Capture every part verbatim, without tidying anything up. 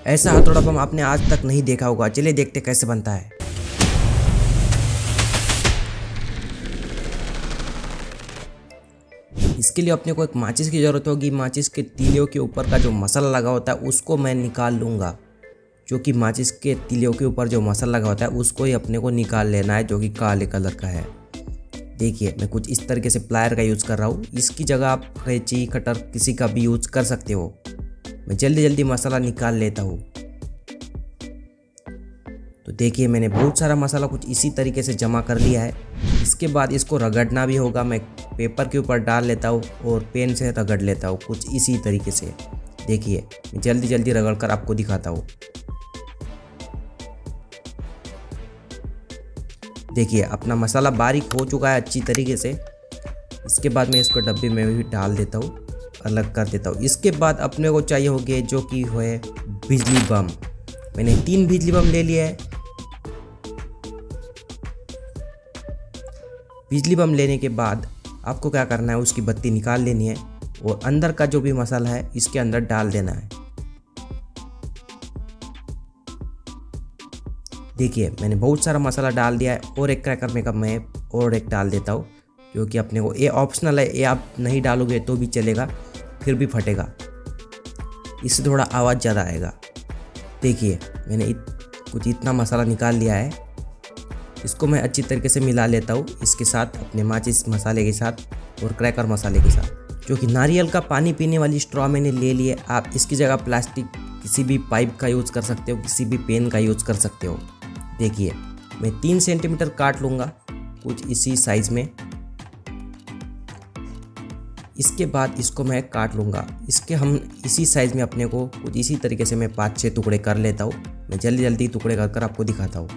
ऐसा हथौड़ा बम आपने आज तक नहीं देखा होगा। चलिए देखते कैसे बनता है। इसके लिए अपने को एक माचिस की ज़रूरत होगी। माचिस के तीलियों के ऊपर का जो मसाला लगा होता है उसको मैं निकाल लूँगा। जो कि माचिस के तीलियों के ऊपर जो मसाला लगा होता है उसको ही अपने को निकाल लेना है, जो कि काले कलर का है। देखिए मैं कुछ इस तरीके से प्लायर का यूज़ कर रहा हूँ। इसकी जगह आप कैंची कटर किसी का भी यूज़ कर सकते हो। मैं जल्दी जल्दी मसाला निकाल लेता हूँ। तो देखिए मैंने बहुत सारा मसाला कुछ इसी तरीके से जमा कर लिया है। इसके बाद इसको रगड़ना भी होगा। मैं पेपर के ऊपर डाल लेता हूँ और पेन से रगड़ लेता हूँ कुछ इसी तरीके से। देखिए मैं जल्दी जल्दी रगड़ कर आपको दिखाता हूँ। देखिए अपना मसाला बारीक हो चुका है अच्छी तरीके से। इसके बाद मैं इसको डब्बे में भी डाल देता हूँ, अलग कर देता हूँ। इसके बाद अपने को चाहिए होंगे जो कि है बिजली बम। मैंने तीन बिजली बम ले लिया है। बिजली बम लेने के बाद आपको क्या करना है, उसकी बत्ती निकाल लेनी है और अंदर का जो भी मसाला है इसके अंदर डाल देना है। देखिए मैंने बहुत सारा मसाला डाल दिया है। और एक क्रैकर में का मैं और एक डाल देता हूँ, जो कि अपने को ये ऑप्शनल है। ये आप नहीं डालोगे तो भी चलेगा, फिर भी फटेगा। इससे थोड़ा आवाज़ ज़्यादा आएगा। देखिए मैंने इत, कुछ इतना मसाला निकाल लिया है। इसको मैं अच्छी तरीके से मिला लेता हूँ इसके साथ, अपने माचिस मसाले के साथ और क्रैकर मसाले के साथ। जो कि नारियल का पानी पीने वाली स्ट्रॉ मैंने ले ली है। आप इसकी जगह प्लास्टिक किसी भी पाइप का यूज़ कर सकते हो, किसी भी पेन का यूज़ कर सकते हो। देखिए मैं तीन सेंटीमीटर काट लूँगा कुछ इसी साइज़ में। इसके बाद इसको मैं काट लूँगा। इसके हम इसी साइज़ में अपने को कुछ इसी तरीके से मैं पाँच छः टुकड़े कर लेता हूँ। मैं जल्दी जल्दी टुकड़े कर कर आपको दिखाता हूँ।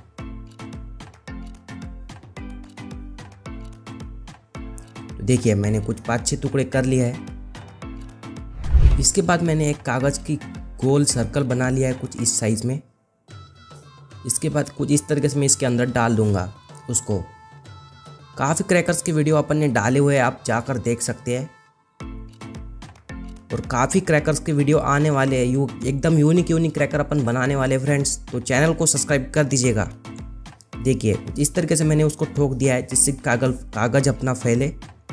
तो देखिए मैंने कुछ पाँच छः टुकड़े कर लिया है। इसके बाद मैंने एक कागज़ की गोल सर्कल बना लिया है कुछ इस साइज़ में। इसके बाद कुछ इस तरीके से मैं इसके अंदर डाल दूँगा उसको। काफ़ी क्रैकर्स की वीडियो अपन ने डाले हुए हैं, आप जाकर देख सकते हैं। और काफ़ी क्रैकर्स के वीडियो आने वाले हैं, यू एकदम यूनिक यूनिक क्रैकर अपन बनाने वाले फ्रेंड्स। तो चैनल को सब्सक्राइब कर दीजिएगा। देखिए इस तरीके से मैंने उसको ठोक दिया है जिससे कागज कागज़ अपना फैले।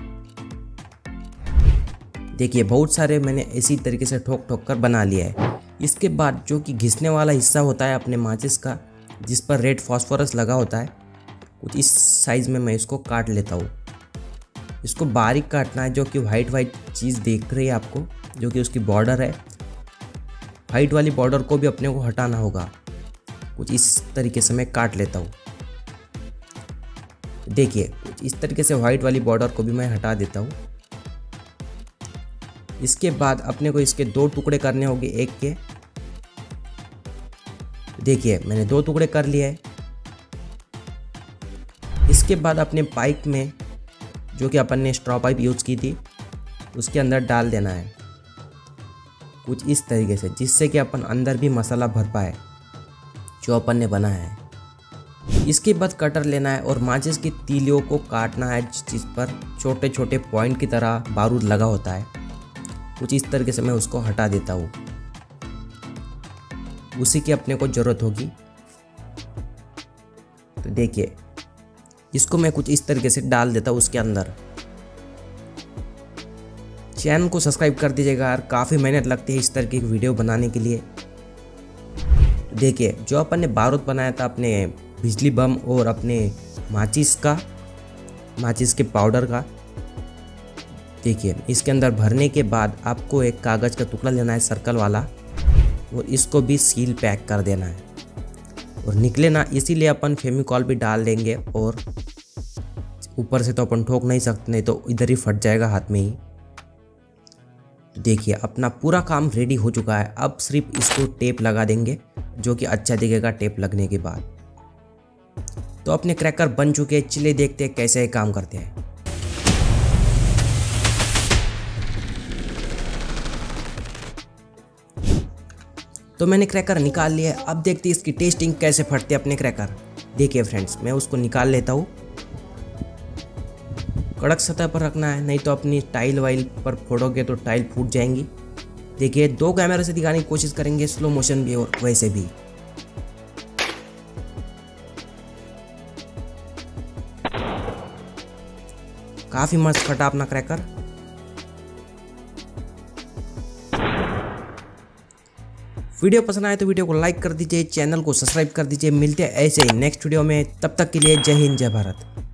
देखिए बहुत सारे मैंने इसी तरीके से ठोक ठोक कर बना लिया है। इसके बाद जो कि घिसने वाला हिस्सा होता है अपने माचिस का, जिस पर रेड फास्फोरस लगा होता है, कुछ इस साइज़ में मैं इसको काट लेता हूँ। इसको बारीक काटना है। जो कि वाइट वाइट चीज़ देख रही है आपको, जो कि उसकी बॉर्डर है, वाइट वाली बॉर्डर को भी अपने को हटाना होगा। कुछ इस तरीके से मैं काट लेता हूँ। देखिए कुछ इस तरीके से वाइट वाली बॉर्डर को भी मैं हटा देता हूँ। इसके बाद अपने को इसके दो टुकड़े करने होंगे एक के। देखिए मैंने दो टुकड़े कर लिए हैं। इसके बाद अपने पाइप में, जो कि अपन ने स्ट्रॉ पाइप यूज़ की थी, उसके अंदर डाल देना है कुछ इस तरीके से, जिससे कि अपन अंदर भी मसाला भर पाए जो अपन ने बनाया है। इसके बाद कटर लेना है और माचिस की तीलियों को काटना है, जिस पर छोटे छोटे पॉइंट की तरह बारूद लगा होता है। कुछ इस तरीके से मैं उसको हटा देता हूँ। उसी की अपने को ज़रूरत होगी। तो देखिए इसको मैं कुछ इस तरीके से डाल देता हूँ उसके अंदर। चैनल को सब्सक्राइब कर दीजिएगा यार, काफ़ी मेहनत लगती है इस तरह की वीडियो बनाने के लिए। तो देखिए जो अपन ने बारूद बनाया था अपने बिजली बम और अपने माचिस का, माचिस के पाउडर का, देखिए इसके अंदर भरने के बाद आपको एक कागज़ का टुकड़ा लेना है सर्कल वाला, और इसको भी सील पैक कर देना है और निकले ना, इसीलिए अपन फेविकॉल भी डाल देंगे। और ऊपर से तो अपन ठोक नहीं सकते, नहीं तो इधर ही फट जाएगा हाथ में ही। देखिए अपना पूरा काम रेडी हो चुका है। अब सिर्फ इसको टेप लगा देंगे, जो कि अच्छा दिखेगा टेप लगने के बाद। तो अपने क्रैकर बन चुके हैं। चलिए देखते हैं कैसे काम करते हैं। तो मैंने क्रैकर निकाल लिया है। अब देखते हैं इसकी टेस्टिंग कैसे फटते अपने क्रैकर। देखिए फ्रेंड्स मैं उसको निकाल लेता हूँ। कड़क सतह पर रखना है, नहीं तो अपनी टाइल वाइल पर फोड़ोगे तो टाइल फूट जाएंगी। देखिए दो कैमरे से दिखाने की कोशिश करेंगे, स्लो मोशन भी और वैसे भी। काफी मस्त फटा अपना क्रैकर। वीडियो पसंद आए तो वीडियो को लाइक कर दीजिए, चैनल को सब्सक्राइब कर दीजिए। मिलते हैं ऐसे ही नेक्स्ट वीडियो में, तब तक के लिए जय हिंद जय भारत।